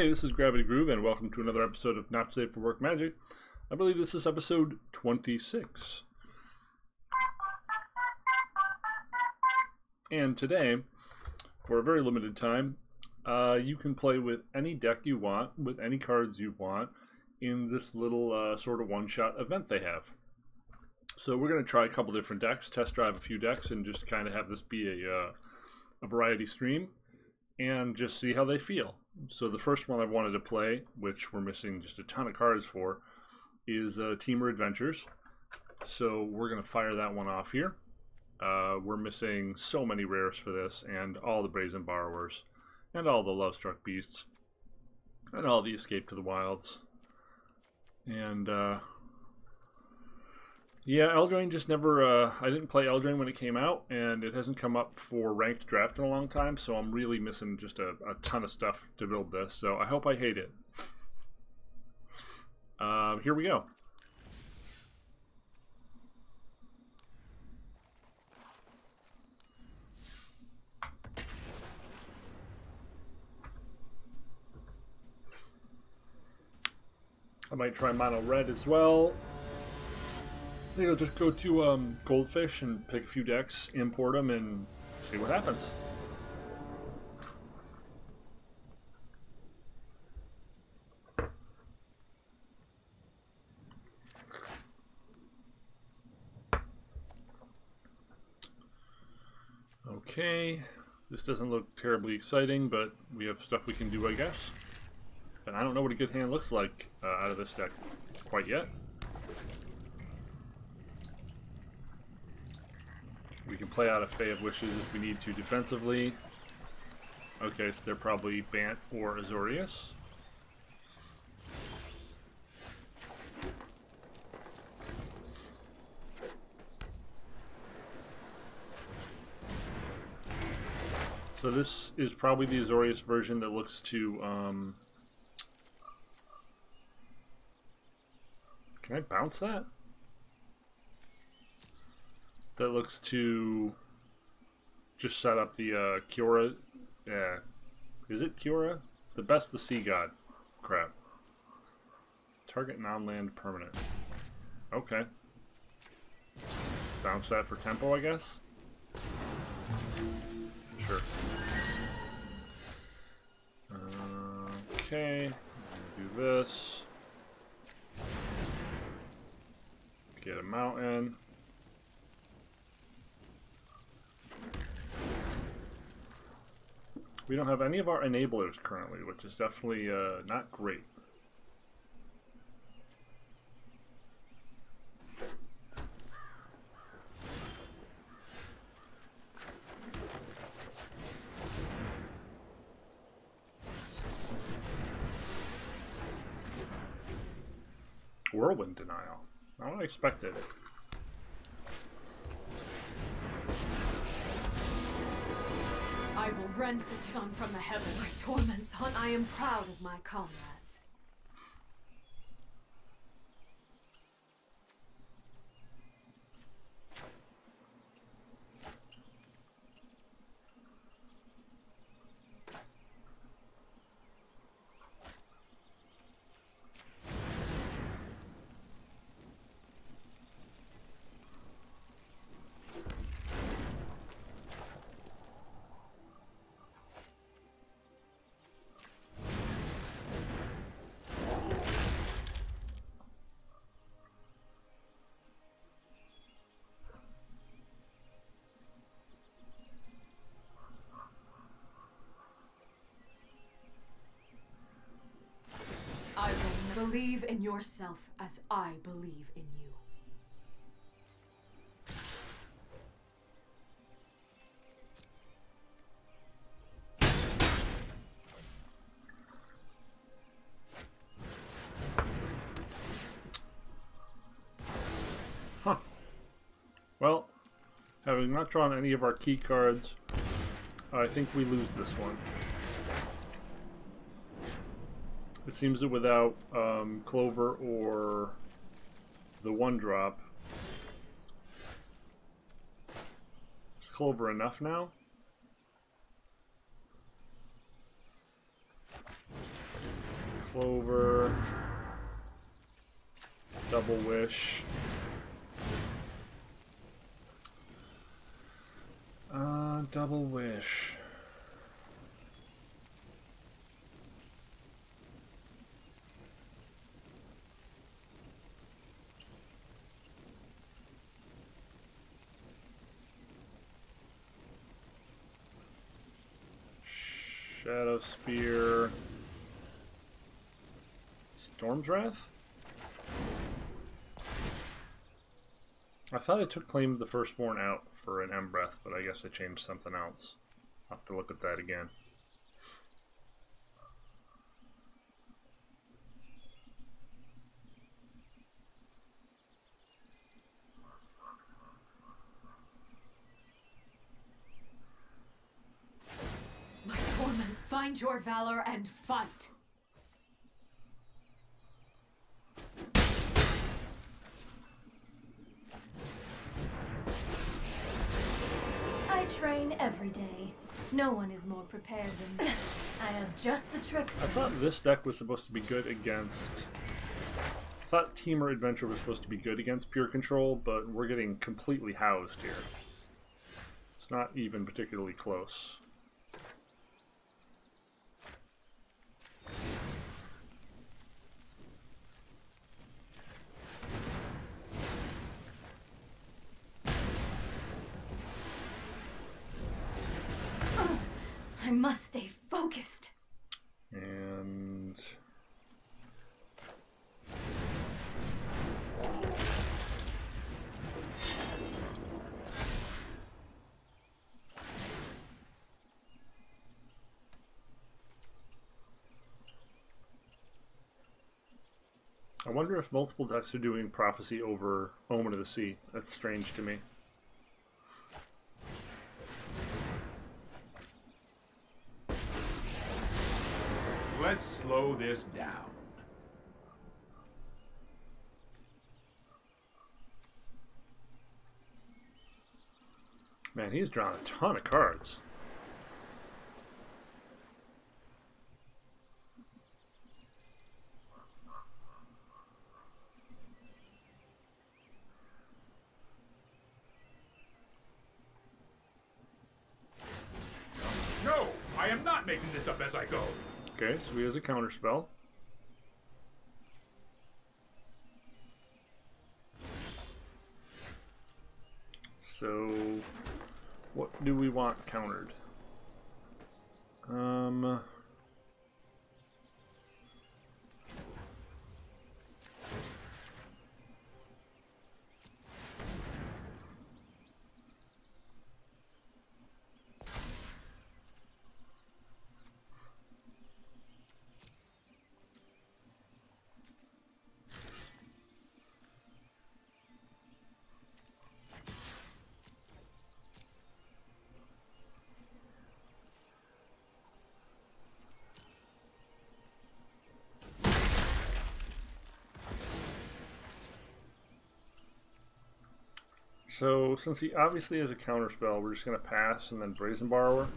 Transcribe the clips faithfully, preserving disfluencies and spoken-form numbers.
Hey, this is Gravity Groove, and welcome to another episode of Not Safe for Work Magic. I believe this is episode twenty-six. And today, for a very limited time, uh, you can play with any deck you want, with any cards you want, in this little uh, sort of one-shot event they have. So we're going to try a couple different decks, test drive a few decks, and just kind of have this be a, uh, a variety stream, and just see how they feel. So the first one I wanted to play, which we're missing just a ton of cards for, is uh, Temur Adventures. So we're going to fire that one off here. Uh, we're missing so many rares for this, and all the Brazen Borrowers, and all the Love-Struck Beasts, and all the Escape to the Wilds. And uh, yeah, Eldraine just never, uh, I didn't play Eldraine when it came out, and it hasn't come up for ranked draft in a long time, so I'm really missing just a, a ton of stuff to build this, so I hope I hate it. uh, here we go. I might try mono red as well. I think I'll just go to um, Goldfish and pick a few decks, import them, and see what happens. Okay, this doesn't look terribly exciting, but we have stuff we can do, I guess. And I don't know what a good hand looks like uh, out of this deck quite yet. We can play out a Fae of Wishes if we need to defensively. Okay, so they're probably Bant or Azorius. So this is probably the Azorius version that looks to... Um, can I bounce that? That looks to just set up the uh, Kiora. Yeah, is it Kiora? The Best the Sea God. Crap. Target non-land permanent. Okay. Bounce that for tempo, I guess. Sure. Uh, okay. Do this. Get a mountain. We don't have any of our enablers currently, which is definitely uh, not great. Whirlwind Denial. I don't expect it. I will rend the sun from the heaven. My torments hunt. I am proud of my comrades. I will believe in yourself as I believe in you. Huh. Well, having not drawn any of our key cards, I think we lose this one. It seems that without um, Clover or the one drop, is Clover enough now? Clover. Double Wish. Uh, Double Wish. Shadow Spear. Storm's Wrath? I thought I took Claim of the Firstborn out for an Embreath, but I guess I changed something else. I'll have to look at that again. My torment, find your valor and fight! I train every day. No one is more prepared than me. I have just the trick for I thought this. this deck was supposed to be good against... I thought Temur Adventure was supposed to be good against Pure Control, but we're getting completely housed here. It's not even particularly close. I must stay focused. And... I wonder if multiple decks are doing Prophecy over Omen of the Sea. That's strange to me. Let's slow this down. Man, he's drawn a ton of cards. No, I am not making this up as I go. Okay, so he has a counter spell. So, what do we want countered? Um... So, since he obviously has a counterspell, we're just going to pass and then Brazen Borrower.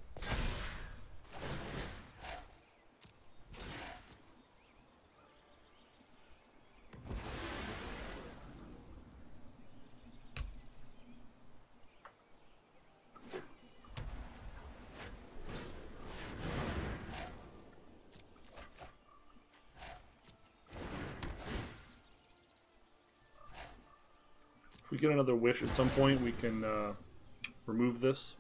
If we get another wish at some point, we can uh, remove this.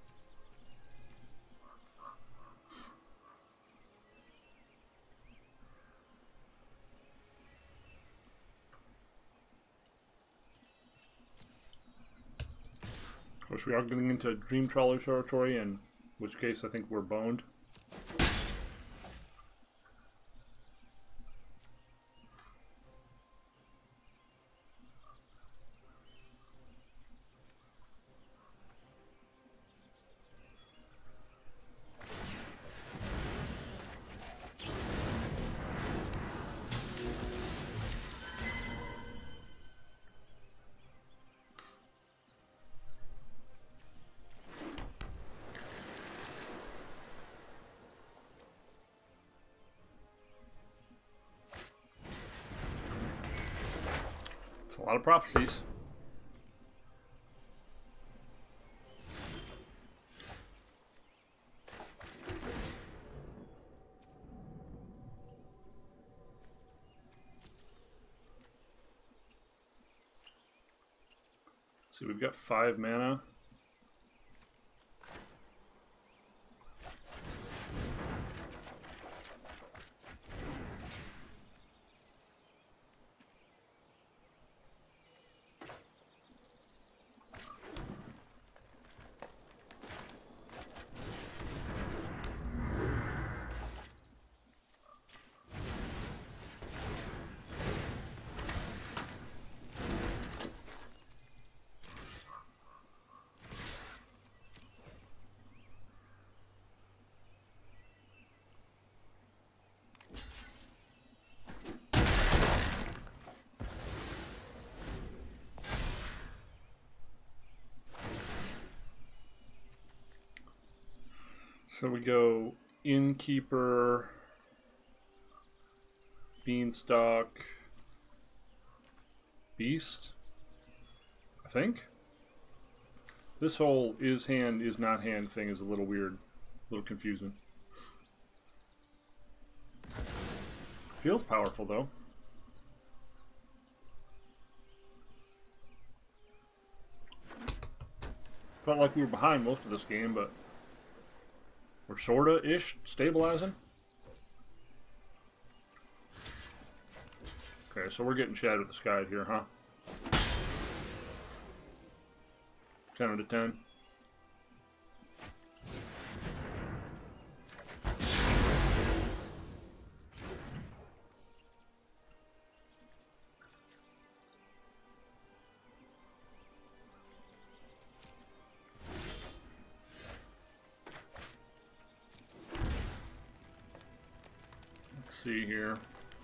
Of course, we are getting into Dream Trawler territory, in which case I think we're boned. A lot of prophecies. So we've got five mana. So we go Innkeeper, Beanstalk, Beast, I think. This whole is hand, is not hand thing is a little weird, a little confusing. Feels powerful though. Felt like we were behind most of this game, but we're sorta-ish stabilizing. Okay, so we're getting Shadow with the Sky here, huh? ten out of ten. See here.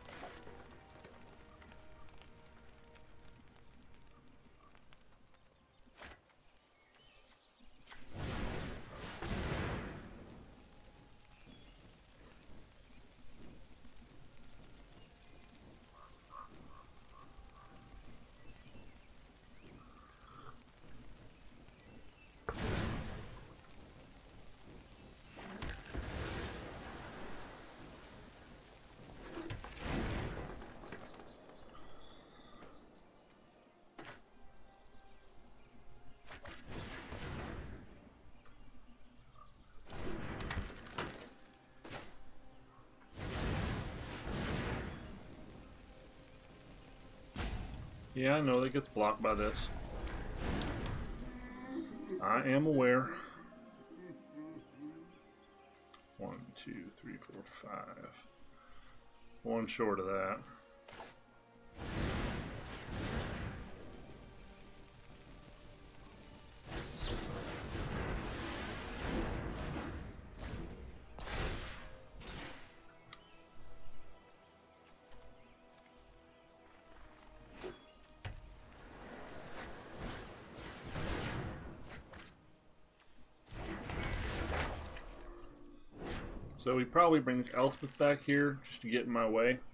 Yeah, I know that gets blocked by this. I am aware. One, two, three, four, five. One short of that. So he probably brings Elspeth back here just to get in my way. In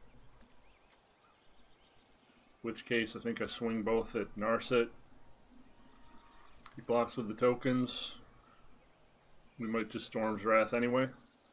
which case I think I swing both at Narset. He blocks with the tokens. We might just Storm's Wrath anyway.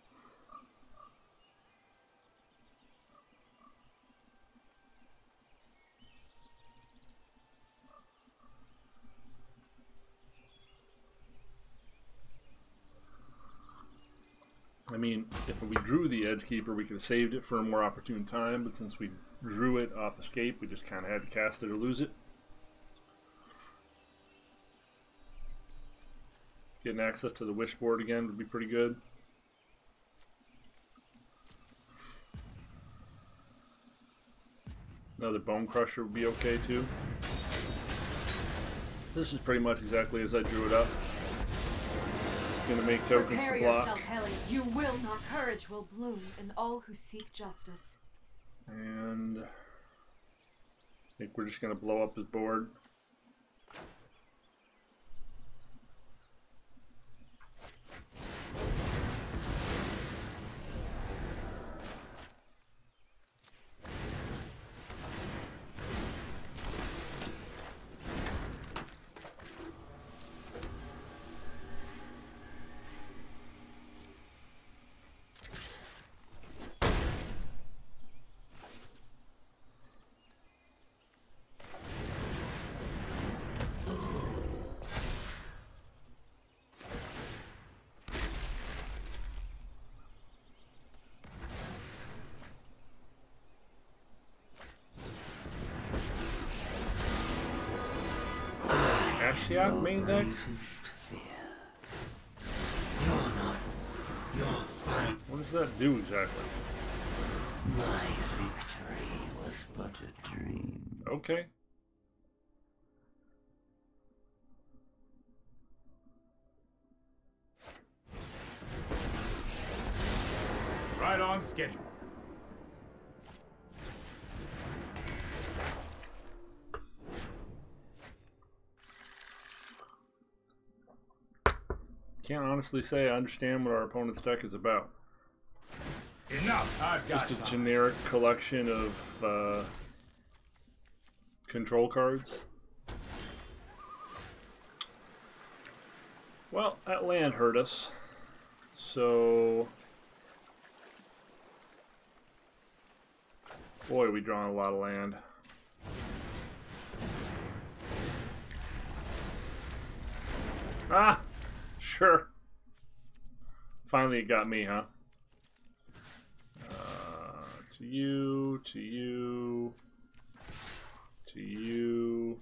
I mean, if we drew the Edgekeeper, we could have saved it for a more opportune time, but since we drew it off escape, we just kind of had to cast it or lose it. Getting access to the wish board again would be pretty good. Another Bone Crusher would be okay too. This is pretty much exactly as I drew it up. Gonna make tokens Prepare to block. yourself, Helly. You will not. Courage will bloom in all who seek justice. And I think we're just gonna blow up his board. Ashiok main deck? What does that do exactly? My victory was but a dream. Okay. Right on schedule. Can't honestly say I understand what our opponent's deck is about. Enough. I've got Just a time. generic collection of uh, control cards. Well, that land hurt us. So... Boy, we drawn a lot of land. Ah! Sure. Finally it got me, huh? Uh, to you, to you, to you.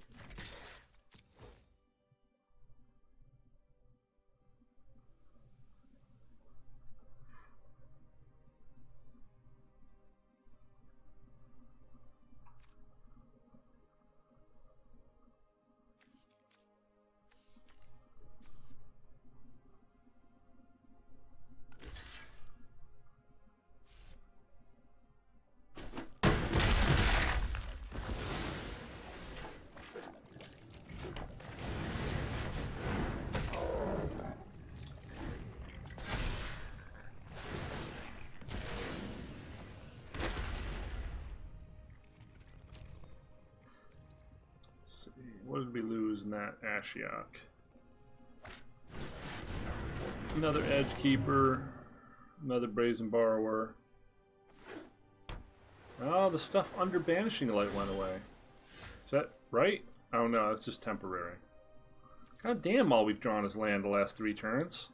What did we lose in that Ashiok? Another Edge Keeper, another Brazen Borrower. Oh, the stuff under Banishing Light went away. Is that right? Oh no, it's just temporary. God damn, all we've drawn is land the last three turns.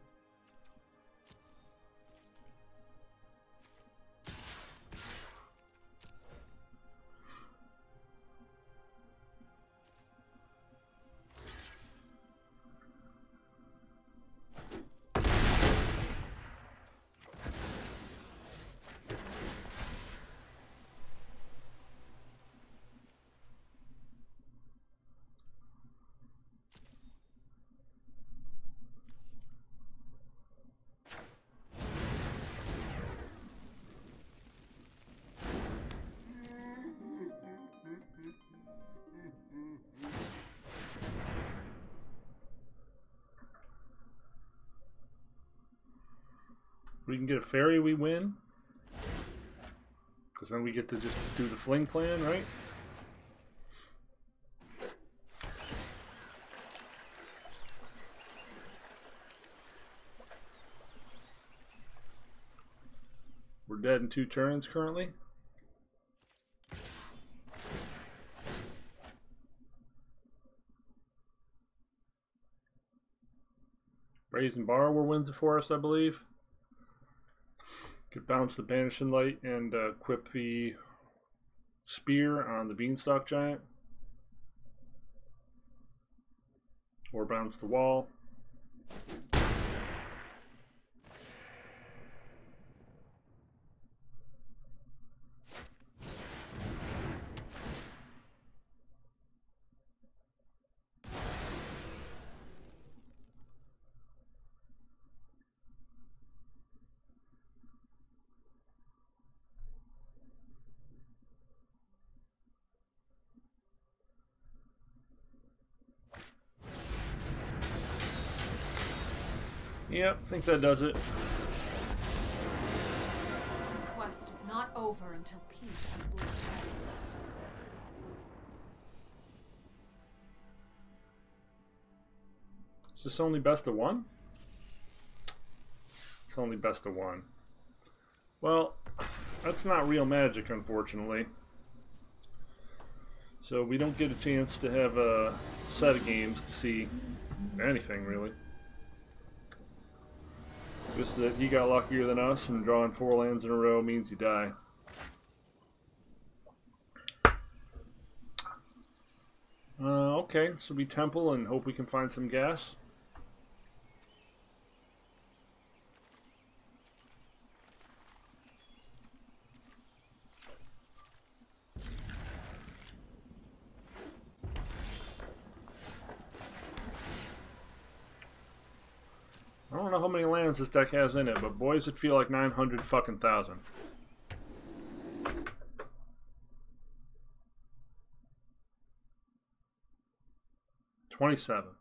If we can get a fairy, we win. Because then we get to just do the fling plan, right? We're dead in two turns currently. Brazen Borrower wins it for us, I believe. Could bounce the Banishing Light and uh, equip the Spear on the Beanstalk Giant. Or bounce the wall. Yep, I think that does it. The quest is not over until peace has blazed out. Is this only best of one? It's only best of one. Well, that's not real Magic, unfortunately. So we don't get a chance to have a set of games to see anything, really. Just that he got luckier than us, and drawing four lands in a row means you die. Uh, Okay, so we temple and hope we can find some gas. I don't know how many lands this deck has in it, but boys, it feel like nine hundred fucking thousand. twenty-seven.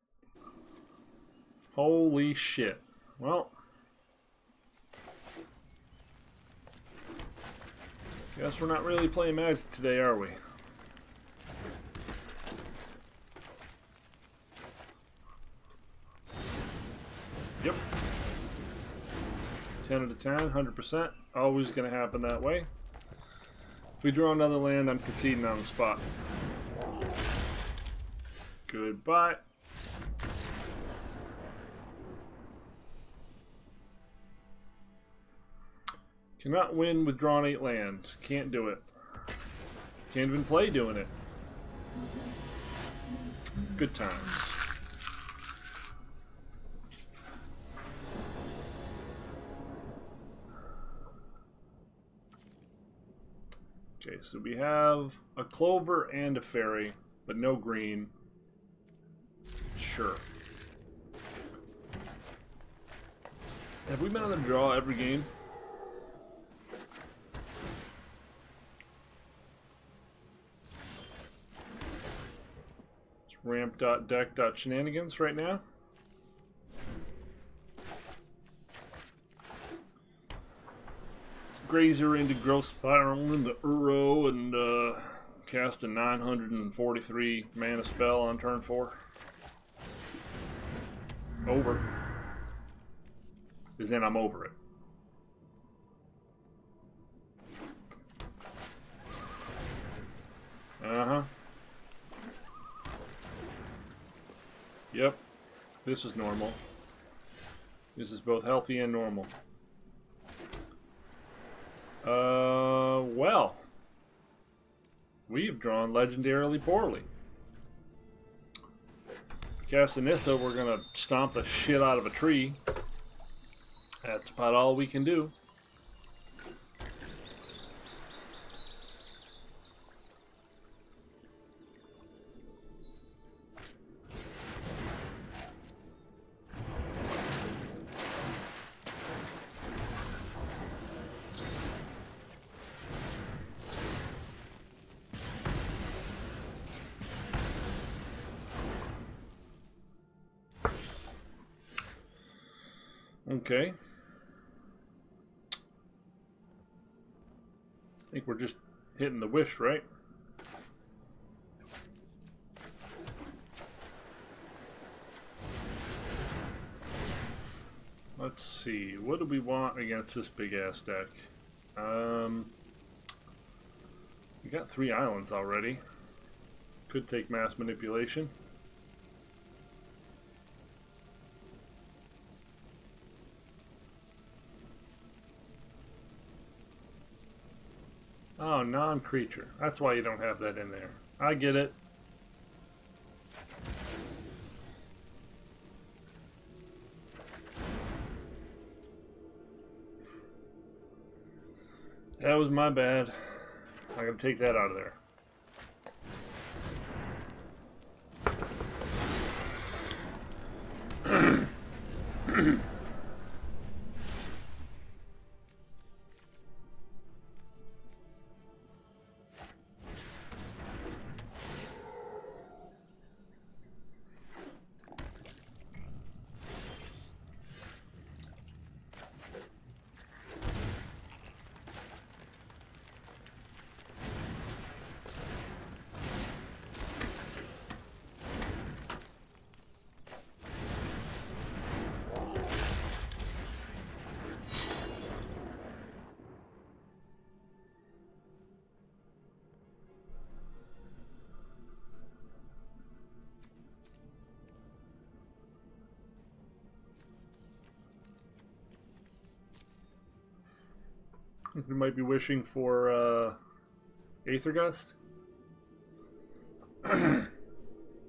Holy shit. Well, guess we're not really playing Magic today, are we? Yep. ten out of ten, one hundred percent. Always going to happen that way. If we draw another land, I'm conceding on the spot. Goodbye. Cannot win with drawing eight lands. Can't do it. Can't even play doing it. Good times. Okay, so we have a clover and a fairy, but no green. Sure. Have we been on the draw every game? It's ramp.deck.shenanigans right now. It's Grazer into Growth Spiral into Uro and uh, cast a nine hundred forty-three mana spell on turn four. Over. Because then I'm over it. Uh-huh. Yep. This is normal. This is both healthy and normal. Uh, well. We've drawn legendarily poorly. Casting this, so we're gonna stomp the shit out of a tree. That's about all we can do. Okay. I think we're just hitting the wish, right? Let's see. What do we want against this big ass deck? Um, we got three islands already. Could take mass manipulation. Oh, non-creature. That's why you don't have that in there. I get it. That was my bad. I'm going to take that out of there. We might be wishing for uh, Aether Gust.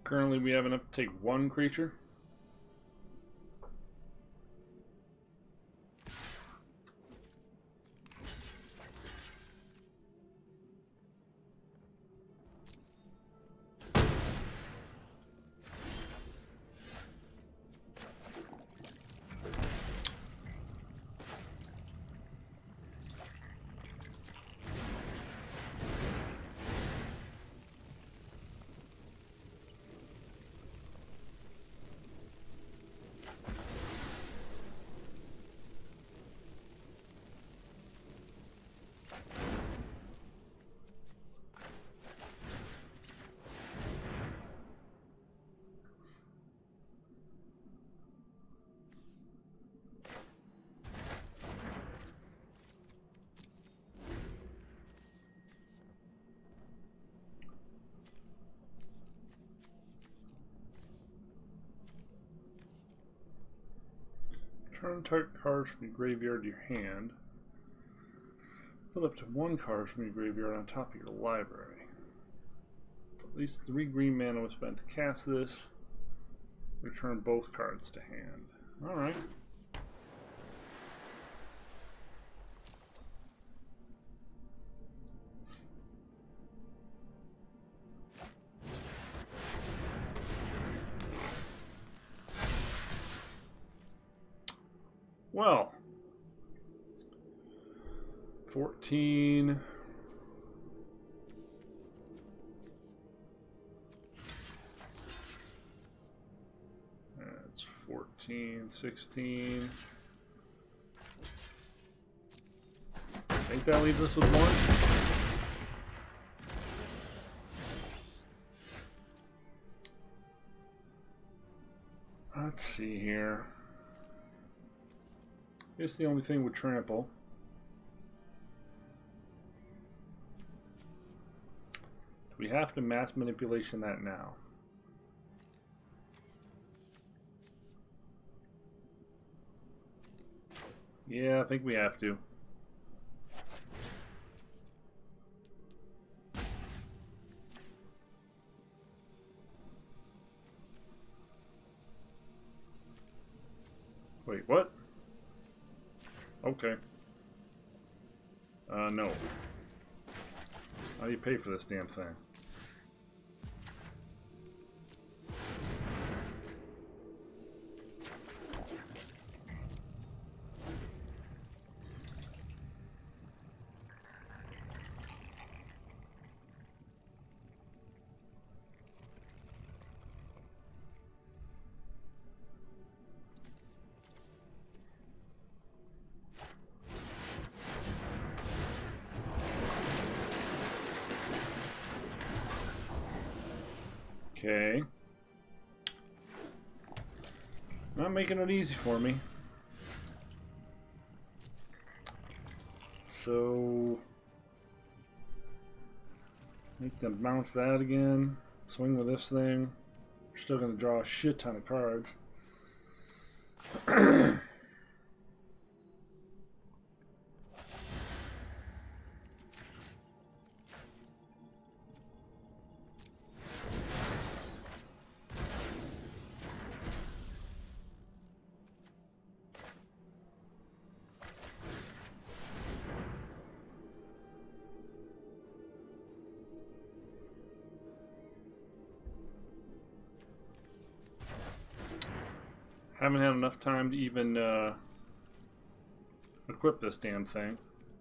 Currently we have enough to take one creature. Turn target cards from your graveyard to your hand. Put up to one card from your graveyard on top of your library. At least three green mana was spent to cast this. Return both cards to hand. Alright. Well, fourteen. That's fourteen, sixteen. I think that leaves us with one. Let's see here. It's the only thing with trample. Do we have to mass manipulation that now? Yeah, I think we have to. Wait, what? Okay. Uh, no. How do you pay for this damn thing? Okay. Not making it easy for me. So make them bounce that again. Swing with this thing. We're still gonna draw a shit ton of cards. Haven't had enough time to even uh, equip this damn thing.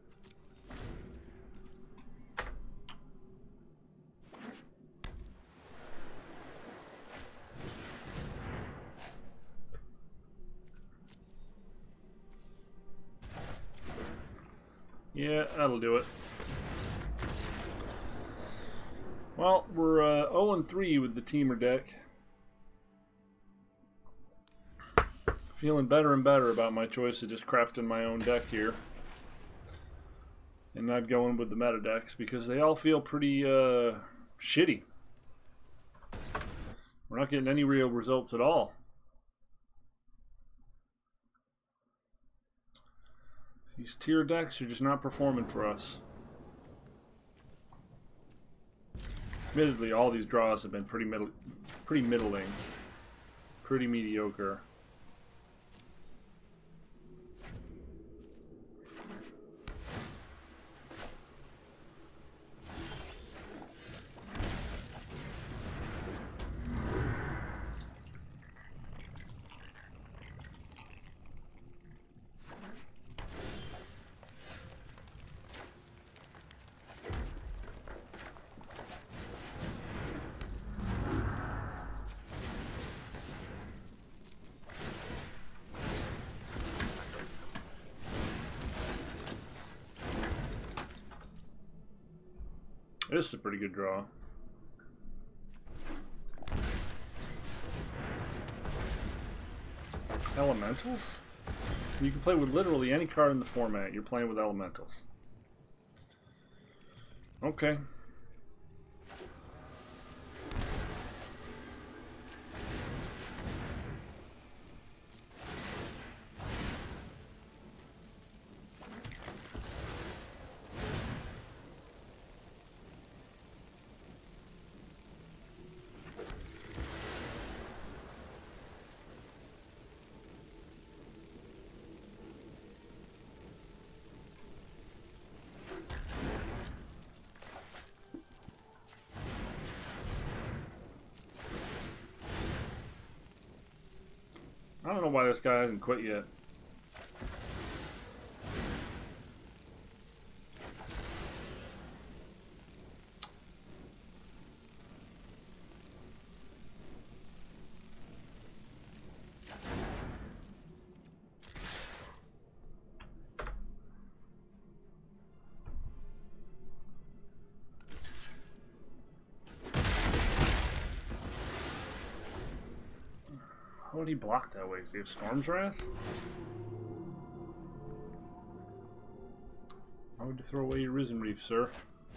Yeah, that'll do it. Well, we're uh, oh and three with the Temur deck. Feeling better and better about my choice of just crafting my own deck here. And not going with the meta decks, because they all feel pretty uh, shitty. We're not getting any real results at all. These tier decks are just not performing for us. Admittedly, all these draws have been pretty middle, pretty middling, pretty mediocre. This is a pretty good draw. Elementals? You can play with literally any card in the format. You're playing with elementals. Okay. I don't know why this guy hasn't quit yet. How would he block that way? Does he have Storm's Wrath? Why would you throw away your Risen Reef, sir?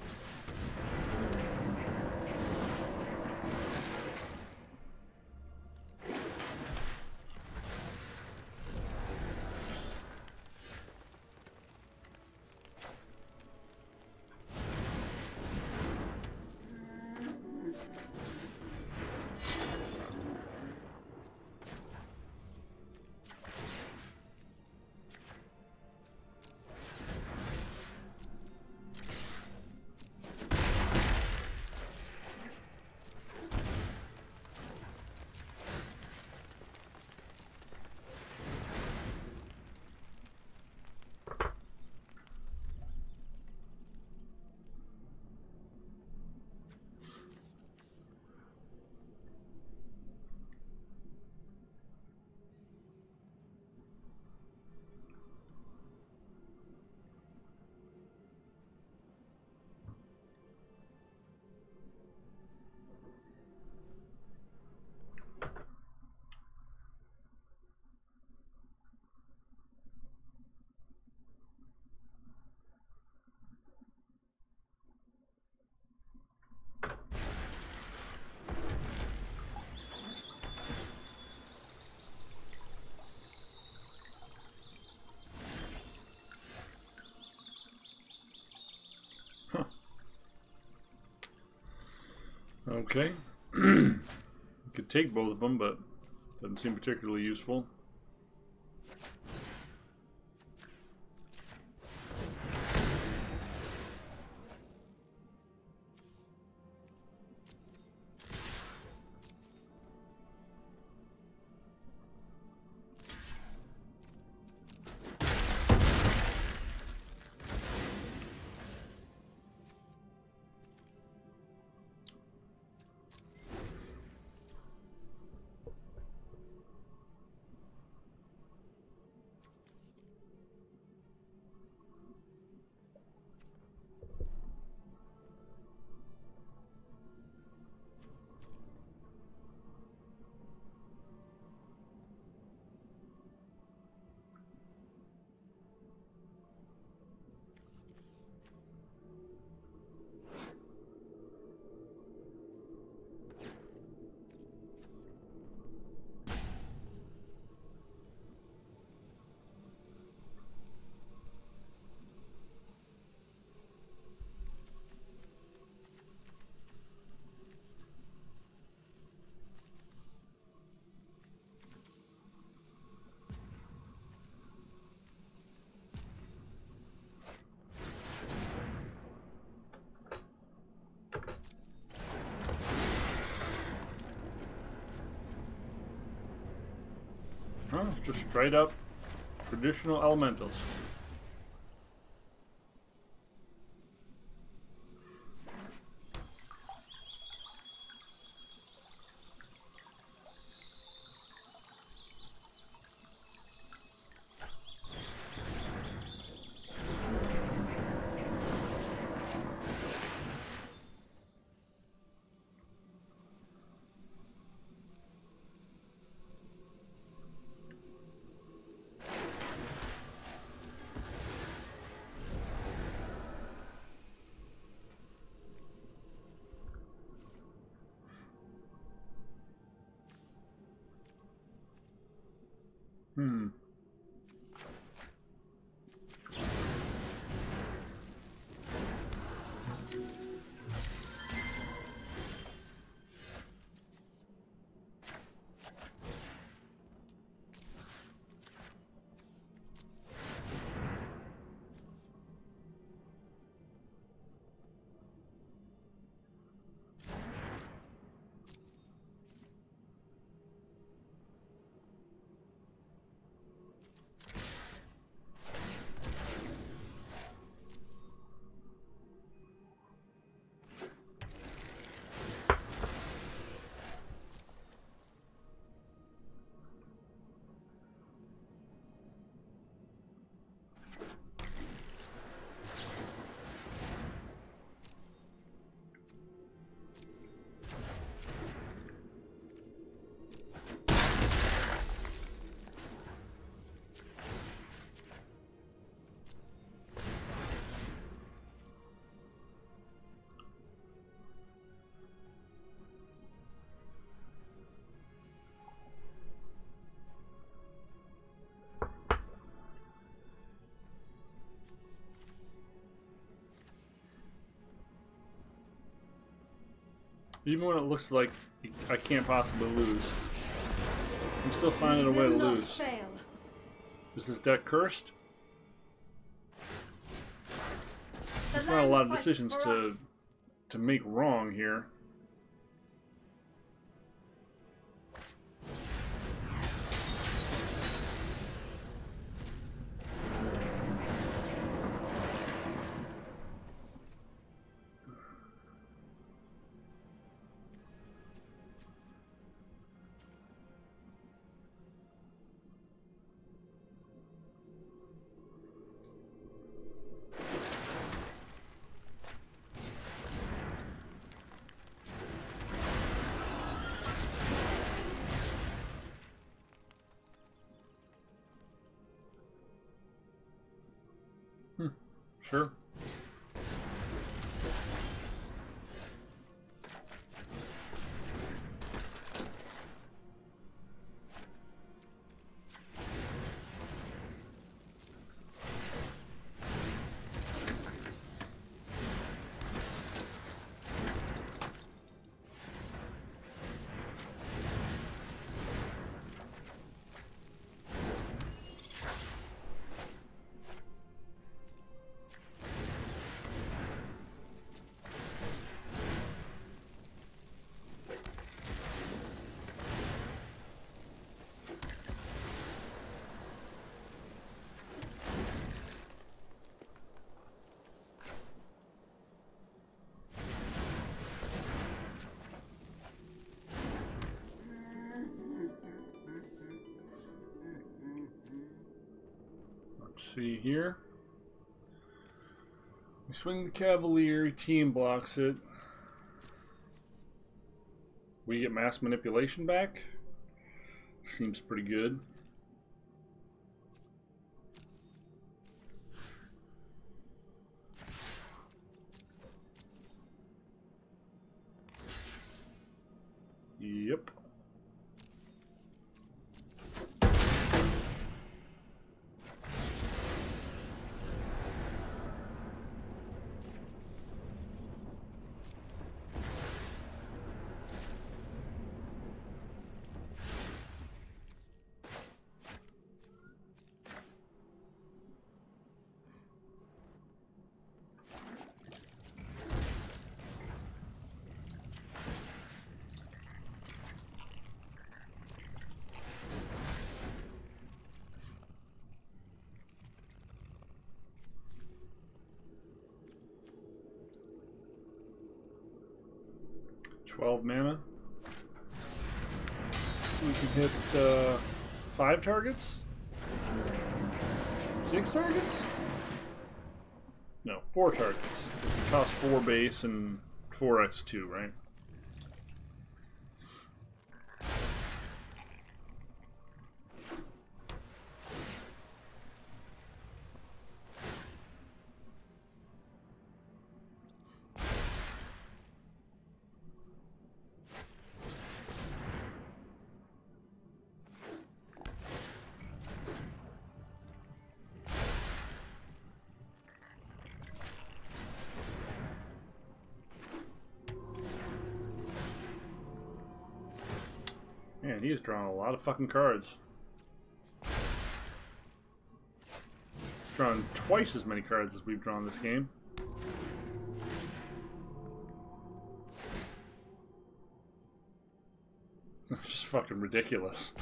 Okay. You could take both of them, but doesn't seem particularly useful. Huh? Just straight up traditional elementals. Hmm. Even when it looks like I can't possibly lose, I'm still finding a way to lose. Fail. Is this deck cursed? The There's not a land lot of fights decisions for to us. to make wrong here. Sure. Let's see here. We swing the Cavalier, team blocks it. We get mass manipulation back. Seems pretty good. Yep. twelve mana. We can hit uh, five targets? Six targets? No, four targets. It costs four base and four X two, right? Man, he has drawn a lot of fucking cards. He's drawn twice as many cards as we've drawn this game. It's just fucking ridiculous.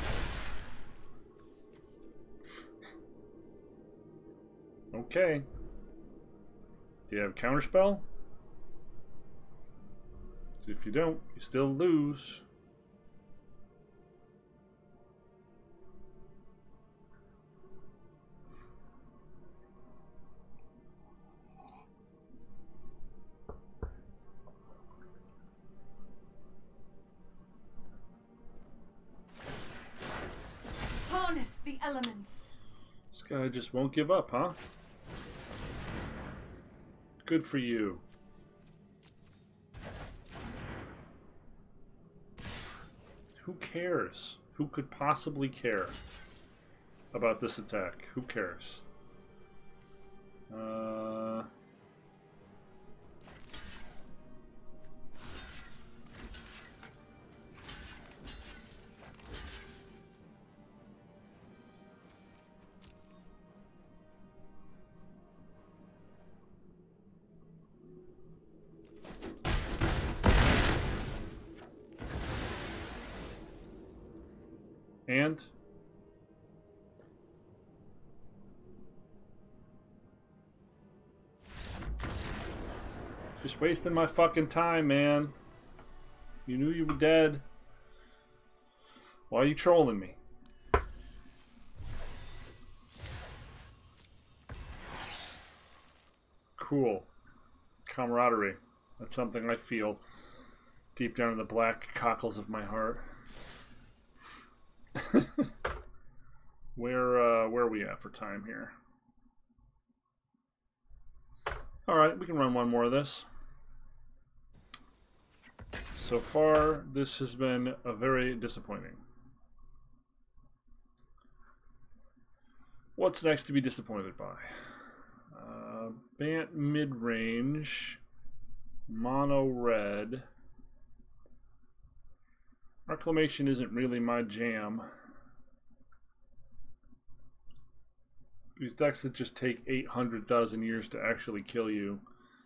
Okay. Do you have counterspell? If you don't, you still lose. Harness the elements. This guy just won't give up, huh? Good for you. Who cares? Who could possibly care about this attack? Who cares? Uh... And just wasting my fucking time, man. You knew you were dead. Why are you trolling me? Cool. Camaraderie. That's something I feel deep down in the black cockles of my heart. where uh, where are we at for time here? Alright, we can run one more of this. So far, this has been a very disappointing. What's next to be disappointed by? Uh, Bant mid-range, mono red. Reclamation isn't really my jam. These decks that just take eight hundred thousand years to actually kill you.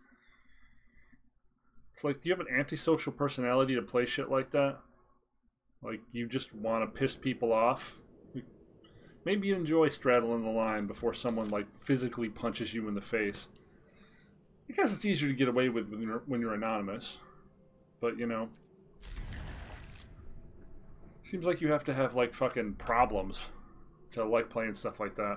It's like, do you have an antisocial personality to play shit like that? Like, you just want to piss people off? Maybe you enjoy straddling the line before someone, like, physically punches you in the face. I guess it's easier to get away with when you're, when you're anonymous. But, you know... Seems like you have to have, like, fucking problems to like playing stuff like that.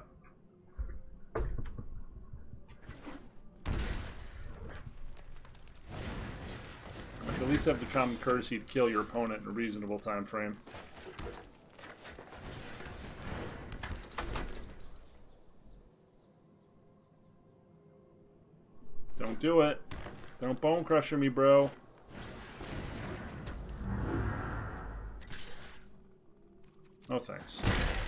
Like, at least have the common courtesy to kill your opponent in a reasonable time frame. Don't do it. Don't bone crusher me, bro. No thanks.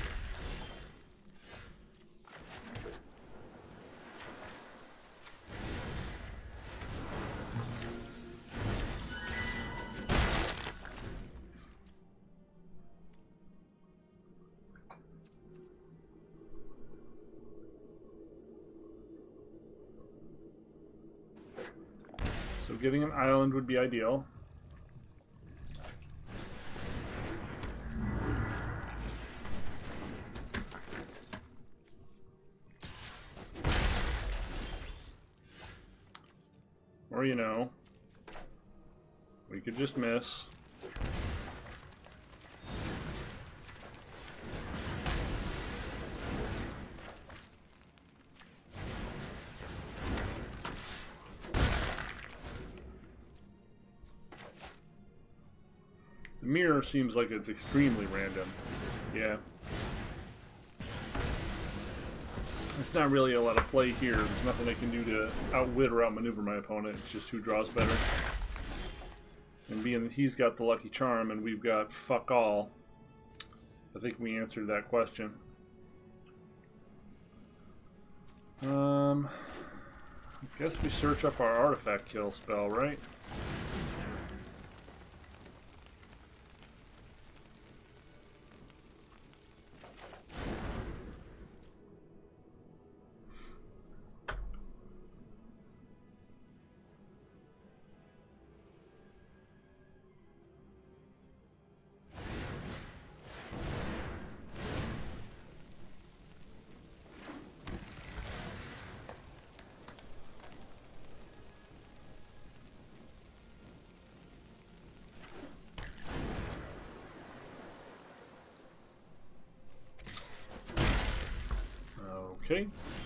So getting an island would be ideal. Or, you know, We could just miss. The mirror seems like it's extremely random. Yeah. There's not really a lot of play here. There's nothing I can do to outwit or outmaneuver my opponent. It's just who draws better. And being that he's got the lucky charm and we've got fuck all, I think we answered that question. Um, I guess we search up our artifact kill spell, right? Okay.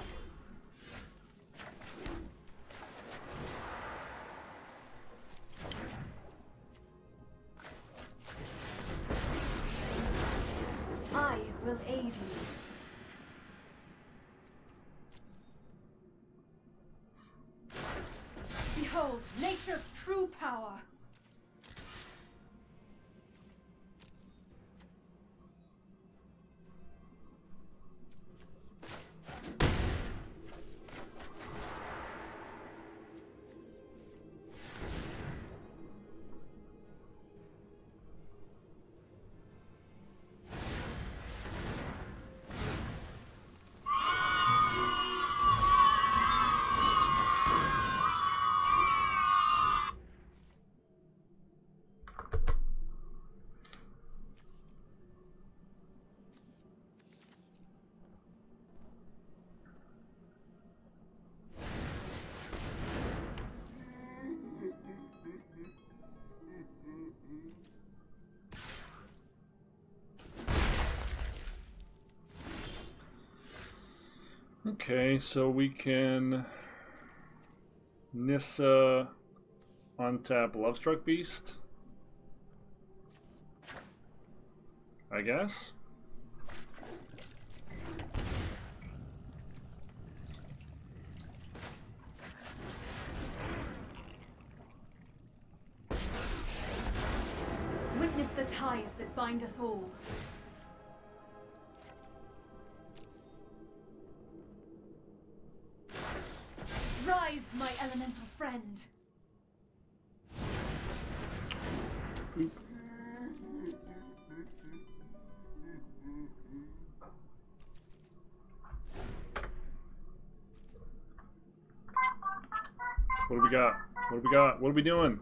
I will aid you. Behold, nature's true power. Okay, so we can Nissa untap Lovestruck Beast, I guess. Witness the ties that bind us all. Rise, my elemental friend. Oop. What do we got? What do we got? What are we doing?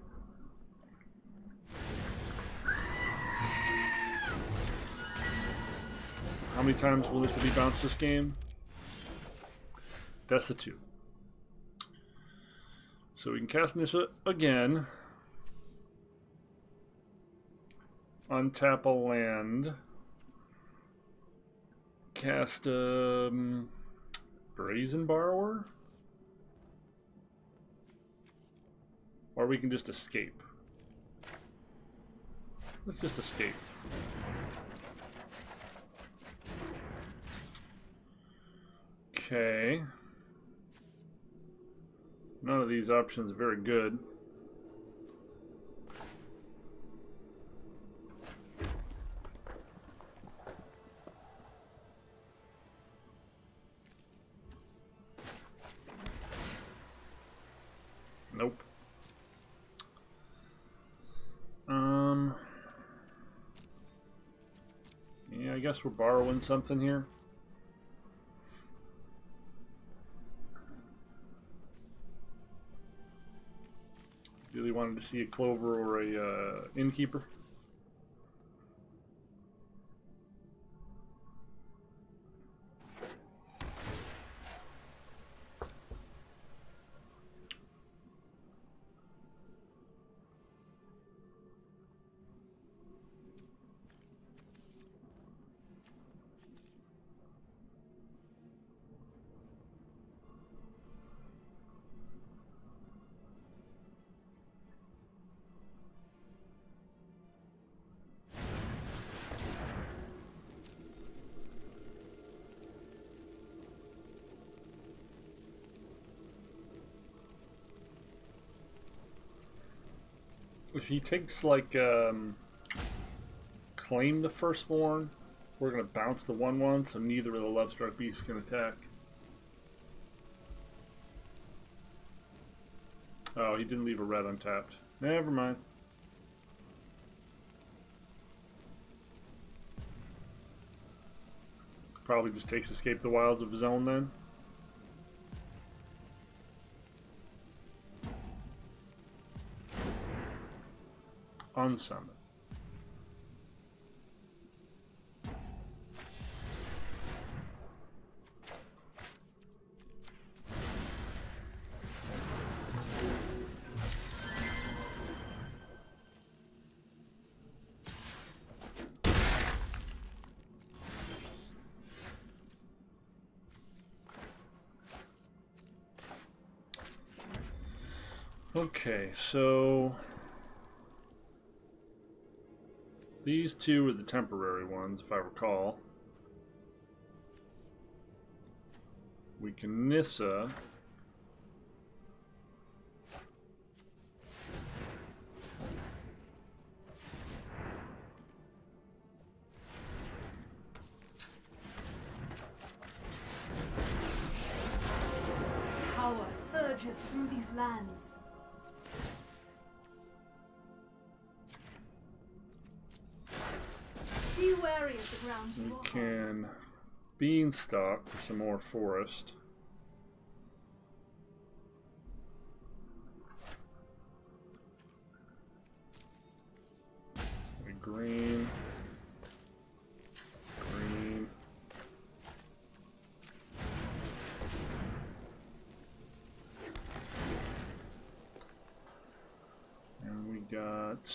How many times will this be bounced this game? That's the two. So we can cast Nissa again. Untap a land. Cast um, Brazen Borrower. Or we can just escape. Let's just escape. Okay. None of these options are very good. Nope. Um. Yeah, I guess we're borrowing something here. Really wanted to see a Clover or a uh, Innkeeper. if he takes like um, claim the firstborn, we're gonna bounce the one one, so neither of the love struck beasts can attack. Oh, he didn't leave a red untapped. Never mind. Probably just takes Escape the Wilds of his own then. Unsummon. Okay, so these two are the temporary ones, if I recall. We can Nissa. Power surges through these lands. Be wary of the ground you We walk on. can Beanstalk for some more forest. A green. Green. And we got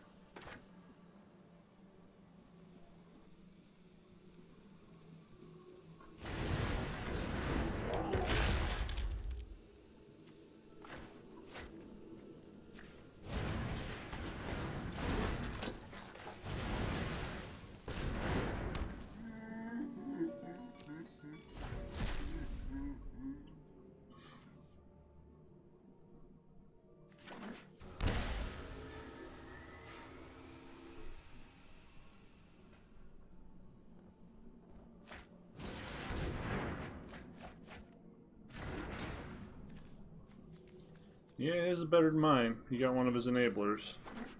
yeah, his is better than mine. He got one of his enablers.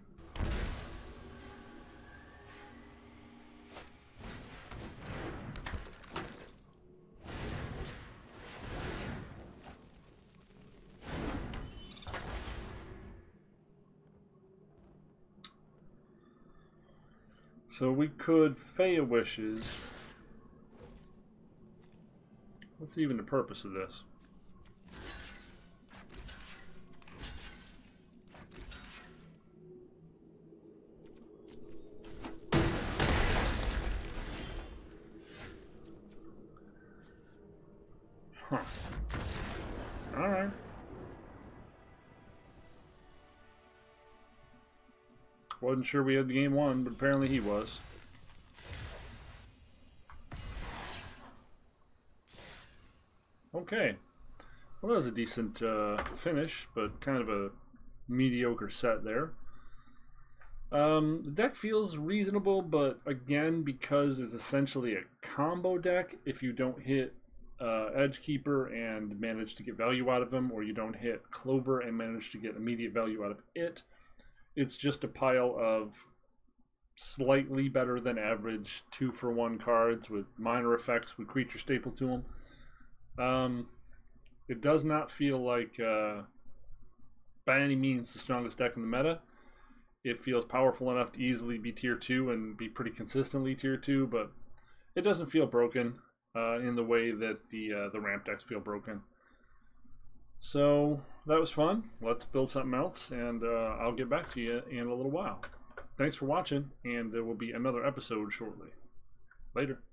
So we could Faya Wishes. What's even the purpose of this? Huh. Alright. Wasn't sure we had the game won, but apparently he was. Okay. Well, that was a decent uh, finish, but kind of a mediocre set there. Um, the deck feels reasonable, but again, because it's essentially a combo deck, if you don't hit uh, Edgekeeper and manage to get value out of him, or you don't hit Clover and manage to get immediate value out of it, it's just a pile of slightly better than average two for one cards with minor effects with creature staple to them. Um, it does not feel like uh, by any means the strongest deck in the meta. It feels powerful enough to easily be tier two and be pretty consistently tier two, but it doesn't feel broken uh, in the way that the uh, the ramp decks feel broken. So that was fun. Let's build something else, and uh, I'll get back to you in a little while. Thanks for watching, and there will be another episode shortly. Later.